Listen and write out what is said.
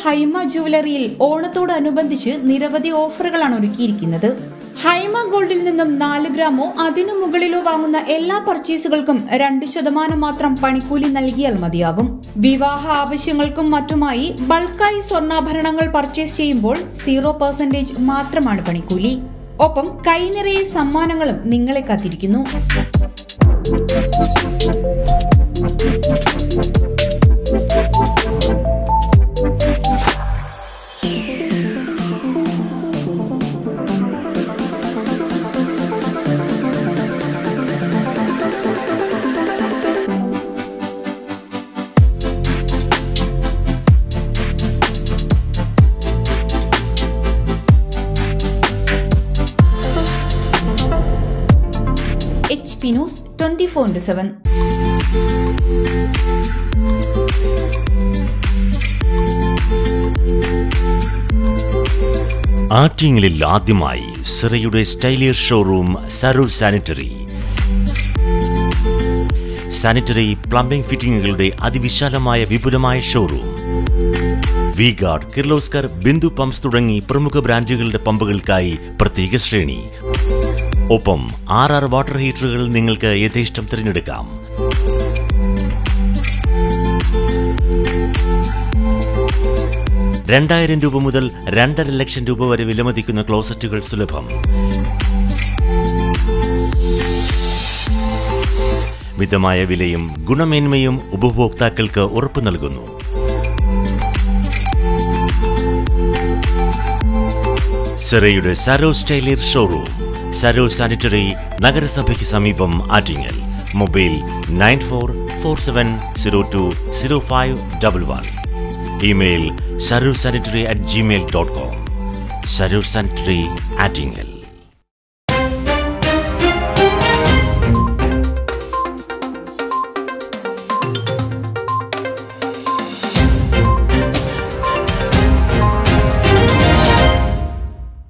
ഹൈമ ജുവലറിയിൽ ഓണത്തോടനുബന്ധിച്ച് നിരവധി ഓഫറുകളാണ് ഒരുക്കിയിരിക്കുന്നത്. ഹൈമ ഗോൾഡിൽ നിന്നും 4 ഗ്രാമോ അതിനു മുകളിലോ വാങ്ങുന്ന എല്ലാ പർച്ചേസുകൾക്കും 2% മാത്രം പണിക്കൂലി നൽകിയാൽ മതിയാകും. വിവാഹ ആവശ്യങ്ങൾക്കും മറ്റുമായി ബൾക്കായി സ്വർണ്ണാഭരണങ്ങൾ പർച്ചേസ് ചെയ്യുമ്പോൾ 0% മാത്രമാണ് പണിക്കൂലി. ഒപ്പം കൈനിറയെ സമ്മാനങ്ങളും നിങ്ങളെ കാത്തിരിക്കുന്നു. HP News 24/7. ആറ്റിങ്ങലിൽ ആദ്യമായി സിറയുടെ സ്റ്റൈലിയർ showroom Sarur sanitary. Sanitary plumbing ഫിറ്റിംഗുകളുടെ അതിവിശാലമായ വിപുലമായ showroom. V Guard, Kirloskar, Bindu pumps തുടങ്ങി പ്രമുഖ ബ്രാൻഡുകളുടെ പമ്പുകൾക്കായി പ്രത്യേക ശ്രേണി. ഒപ്പം 6 വാട്ടർ ഹീറ്ററുകൾ നിങ്ങൾക്ക് യഥേഷ്ടം തിരഞ്ഞെടുക്കാം. ₹2000 മുതൽ 2.5 ലക്ഷം വരെ വിലമതിക്കുന്ന ക്ലോസറ്റുകൾ സുലഭം. മിതമായ വിലയും ഗുണമേന്മയും ഉപഭോക്താക്കൾക്ക് ഉറപ്പു നൽകുന്നു. സിറയുടെ സരോ സ്റ്റൈലിയർ ഷോറൂം, സരോ സാനിറ്ററി, നഗരസഭയ്ക്ക് സമീപം, Attingal. Mobile 9447020511. Email sarursanitary@gmail.com. Sarur sanitary, Attingal.